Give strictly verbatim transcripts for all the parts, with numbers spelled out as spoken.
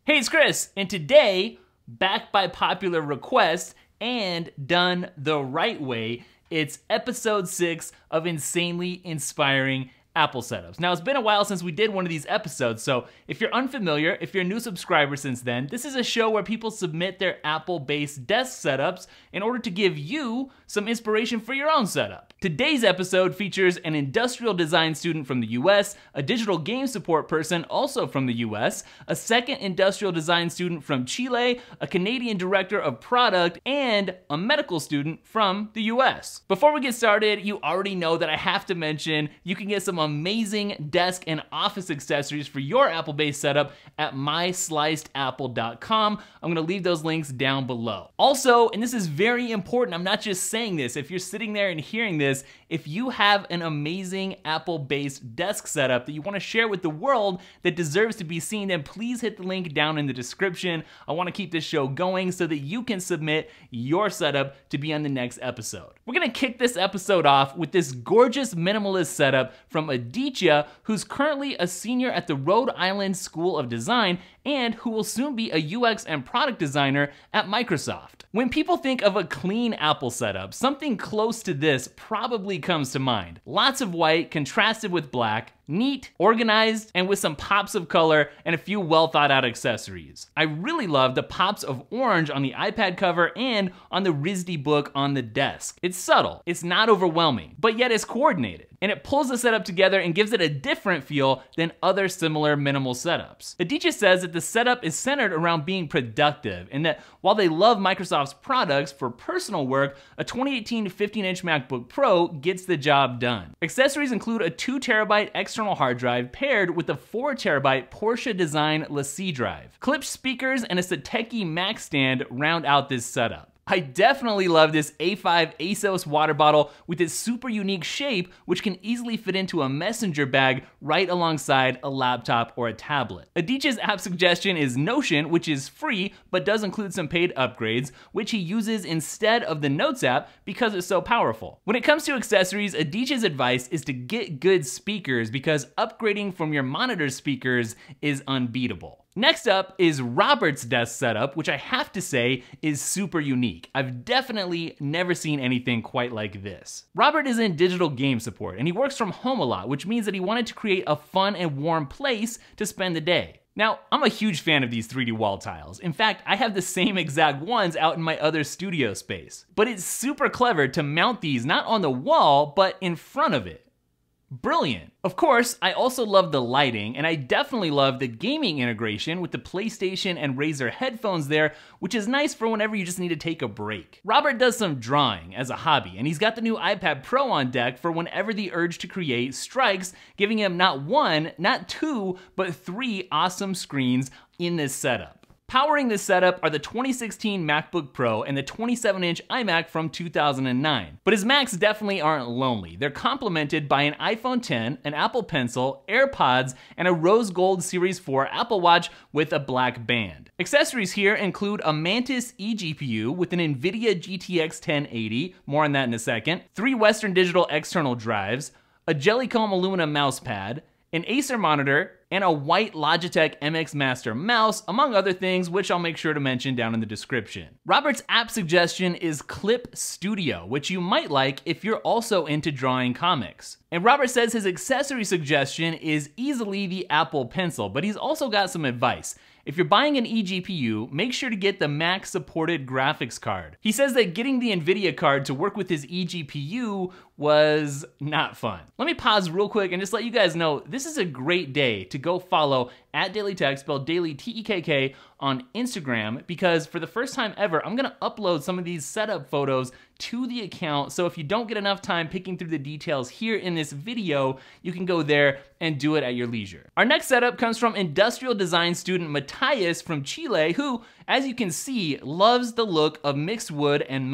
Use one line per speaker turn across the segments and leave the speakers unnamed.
Hey, it's Chris, and today, back by popular request and done the right way, it's episode six of Insanely Inspiring Apple Setups. Now, it's been a while since we did one of these episodes, so if you're unfamiliar, if you're a new subscriber since then, this is a show where people submit their Apple-based desk setups in order to give you some inspiration for your own setup. Today's episode features an industrial design student from the U S, a digital game support person also from the U S, a second industrial design student from Chile, a Canadian director of product, and a medical student from the U S. Before we get started, you already know that I have to mention you can get some amazing desk and office accessories for your Apple-based setup at my sliced apple dot com. I'm gonna leave those links down below. Also, and this is very important, I'm not just saying this, if you're sitting there and hearing this, if you have an amazing Apple-based desk setup that you wanna share with the world that deserves to be seen, then please hit the link down in the description. I wanna keep this show going so that you can submit your setup to be on the next episode. We're gonna kick this episode off with this gorgeous minimalist setup from Aditya, who's currently a senior at the Rhode Island School of Design and who will soon be a U X and product designer at Microsoft. When people think of a clean Apple setup, something close to this probably comes to mind. Lots of white contrasted with black, neat, organized, and with some pops of color and a few well thought out accessories. I really love the pops of orange on the iPad cover and on the R I S D book on the desk. It's subtle, it's not overwhelming, but yet it's coordinated. And it pulls the setup together and gives it a different feel than other similar minimal setups. Aditya says that the setup is centered around being productive, and that while they love Microsoft's products for personal work, a twenty eighteen fifteen inch MacBook Pro gets the job done. Accessories include a two terabyte external hard drive paired with a four terabyte Porsche design LaCie drive. Clipped speakers and a Satechi Mac stand round out this setup. I definitely love this A five ASOS water bottle with its super unique shape, which can easily fit into a messenger bag right alongside a laptop or a tablet. Aditya's app suggestion is Notion, which is free, but does include some paid upgrades, which he uses instead of the Notes app because it's so powerful. When it comes to accessories, Aditya's advice is to get good speakers because upgrading from your monitor speakers is unbeatable. Next up is Robert's desk setup, which I have to say is super unique. I've definitely never seen anything quite like this. Robert is in digital game support and he works from home a lot, which means that he wanted to create a fun and warm place to spend the day. Now, I'm a huge fan of these three D wall tiles. In fact, I have the same exact ones out in my other studio space. But it's super clever to mount these not on the wall, but in front of it. Brilliant. Of course, I also love the lighting, and I definitely love the gaming integration with the PlayStation and Razer headphones there, which is nice for whenever you just need to take a break. Robert does some drawing as a hobby, and he's got the new iPad Pro on deck for whenever the urge to create strikes, giving him not one, not two, but three awesome screens in this setup. Powering this setup are the twenty sixteen MacBook Pro and the twenty-seven inch iMac from two thousand nine. But his Macs definitely aren't lonely. They're complemented by an iPhone ten, an Apple Pencil, AirPods, and a rose gold Series four Apple Watch with a black band. Accessories here include a Mantis eGPU with an NVIDIA G T X ten eighty, more on that in a second, three Western Digital external drives, a Jellycomb aluminum mouse pad, an Acer monitor, and a white Logitech M X Master mouse, among other things, which I'll make sure to mention down in the description. Robert's app suggestion is Clip Studio, which you might like if you're also into drawing comics. And Robert says his accessory suggestion is easily the Apple Pencil, but he's also got some advice. If you're buying an eGPU, make sure to get the Mac-supported graphics card. He says that getting the NVIDIA card to work with his eGPU was not fun. Let me pause real quick and just let you guys know this is a great day to go follow at Daily Tech, spelled Daily T E K K, on Instagram, because for the first time ever, I'm gonna upload some of these setup photos to the account, so if you don't get enough time picking through the details here in this video, you can go there and do it at your leisure. Our next setup comes from industrial design student Matthias from Chile, who, as you can see, loves the look of mixed wood and metal.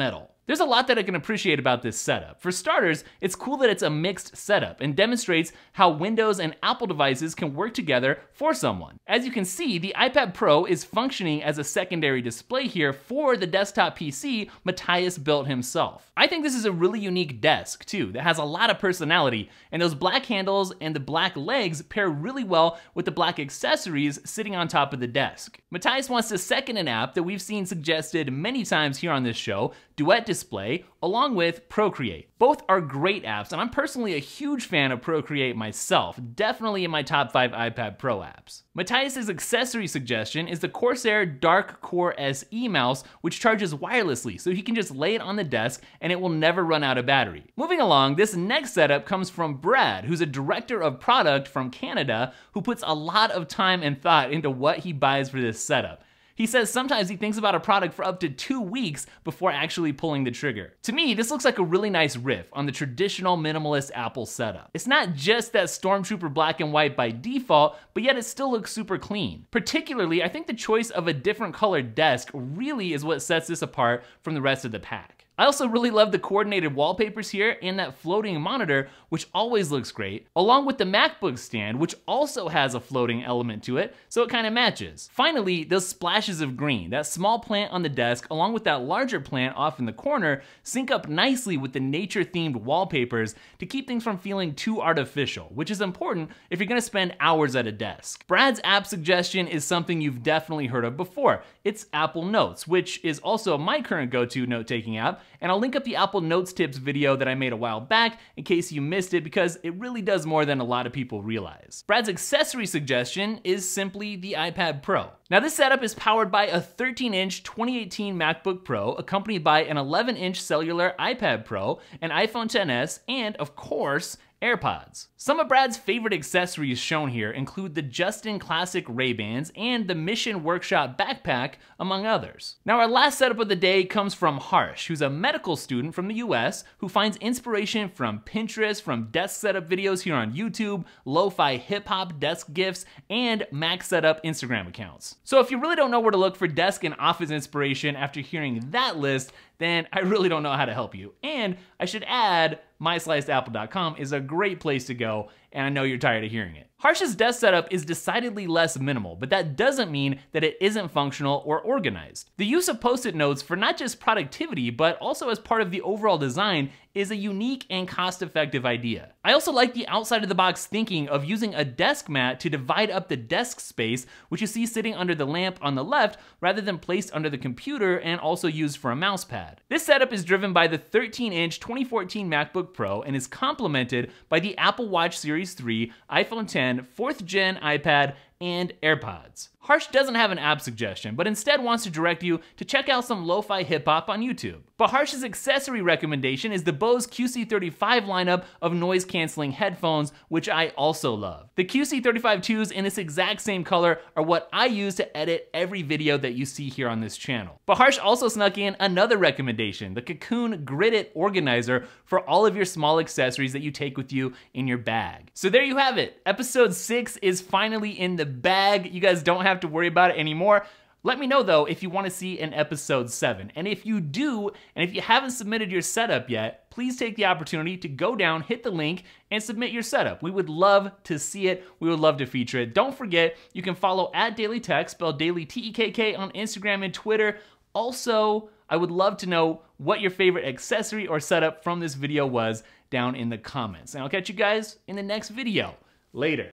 There's a lot that I can appreciate about this setup. For starters, it's cool that it's a mixed setup and demonstrates how Windows and Apple devices can work together for someone. As you can see, the iPad Pro is functioning as a secondary display here for the desktop P C Matthias built himself. I think this is a really unique desk too, that has a lot of personality, and those black handles and the black legs pair really well with the black accessories sitting on top of the desk. Matthias wants to second an app that we've seen suggested many times here on this show, Duet Display, along with Procreate. Both are great apps, and I'm personally a huge fan of Procreate myself, definitely in my top five iPad Pro apps. Matthias's accessory suggestion is the Corsair Dark Core S E mouse, which charges wirelessly, so he can just lay it on the desk and it will never run out of battery. Moving along, this next setup comes from Brad, who's a director of product from Canada, who puts a lot of time and thought into what he buys for this setup. He says sometimes he thinks about a product for up to two weeks before actually pulling the trigger. To me, this looks like a really nice riff on the traditional minimalist Apple setup. It's not just that Stormtrooper black and white by default, but yet it still looks super clean. Particularly, I think the choice of a different colored desk really is what sets this apart from the rest of the pack. I also really love the coordinated wallpapers here and that floating monitor, which always looks great, along with the MacBook stand, which also has a floating element to it, so it kind of matches. Finally, those splashes of green, that small plant on the desk, along with that larger plant off in the corner, sync up nicely with the nature-themed wallpapers to keep things from feeling too artificial, which is important if you're gonna spend hours at a desk. Brad's app suggestion is something you've definitely heard of before. It's Apple Notes, which is also my current go-to note-taking app, and I'll link up the Apple Notes tips video that I made a while back in case you missed it, because it really does more than a lot of people realize. Brad's accessory suggestion is simply the iPad Pro. Now this setup is powered by a thirteen inch twenty eighteen MacBook Pro, accompanied by an eleven inch cellular iPad Pro, an iPhone X S, and of course, AirPods. Some of Brad's favorite accessories shown here include the Justin Classic Ray-Bans and the Mission Workshop backpack, among others. Now our last setup of the day comes from Harsh, who's a medical student from the U S who finds inspiration from Pinterest, from desk setup videos here on YouTube, lo-fi hip-hop desk gifs, and Mac setup Instagram accounts. So if you really don't know where to look for desk and office inspiration after hearing that list, then I really don't know how to help you. And I should add, my sliced apple dot com is a great place to go, and I know you're tired of hearing it. Harsh's desk setup is decidedly less minimal, but that doesn't mean that it isn't functional or organized. The use of post-it notes for not just productivity, but also as part of the overall design is a unique and cost-effective idea. I also like the outside-of-the-box thinking of using a desk mat to divide up the desk space, which you see sitting under the lamp on the left, rather than placed under the computer and also used for a mouse pad. This setup is driven by the thirteen inch twenty fourteen MacBook Pro and is complemented by the Apple Watch Series three, iPhone ten, fourth gen iPad, and AirPods. Harsh doesn't have an app suggestion, but instead wants to direct you to check out some lo-fi hip-hop on YouTube. But Harsh's accessory recommendation is the Bose Q C thirty-five lineup of noise-canceling headphones, which I also love. The Q C thirty-five twos in this exact same color are what I use to edit every video that you see here on this channel. But Harsh also snuck in another recommendation, the Cocoon Grid It Organizer for all of your small accessories that you take with you in your bag. So there you have it. Episode six is finally in the bag. You guys don't have to worry about it anymore. Let me know though if you want to see an episode seven. And if you do, and if you haven't submitted your setup yet, please take the opportunity to go down, hit the link, and submit your setup. We would love to see it. We would love to feature it. Don't forget, you can follow at Daily Tech, spelled Daily T E K K, on Instagram and Twitter. Also, I would love to know what your favorite accessory or setup from this video was down in the comments. And I'll catch you guys in the next video. Later.